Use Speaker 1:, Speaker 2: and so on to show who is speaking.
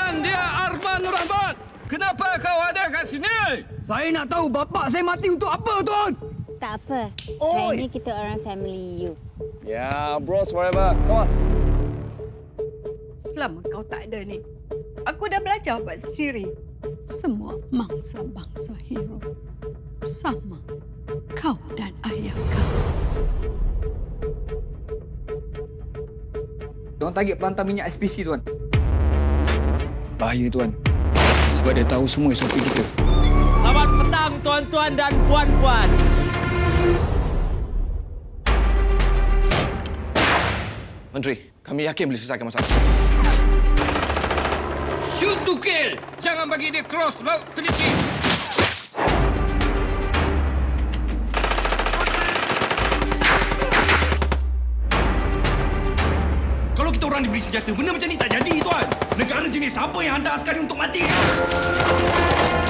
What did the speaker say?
Speaker 1: Tuan, dia Arman Rahmat. Kenapa kau ada kat sini?
Speaker 2: Saya nak tahu bapak saya mati untuk apa, Tuan?
Speaker 3: Tak apa. Hari ni kita orang family you.
Speaker 4: Yeah, bros forever. Come on.
Speaker 5: Selama kau tak ada ni, aku dah belajar buat sendiri. Semua mangsa-bangsa hero sama kau dan ayah kau.
Speaker 2: Diorang target pelantar minyak SPC, Tuan. Bahaya, Tuan. Sebab dia tahu semua SOP kita.
Speaker 6: Selamat petang, tuan-tuan dan puan-puan.
Speaker 4: Menteri, kami yakin boleh selesaikan masalah.
Speaker 1: Shoot to kill. Jangan bagi dia cross laut teliti.
Speaker 2: Kalau kita orang diberi senjata, benda macam ni tak jadi, Tuan. Negara jenis apa yang hantar askari untuk mati?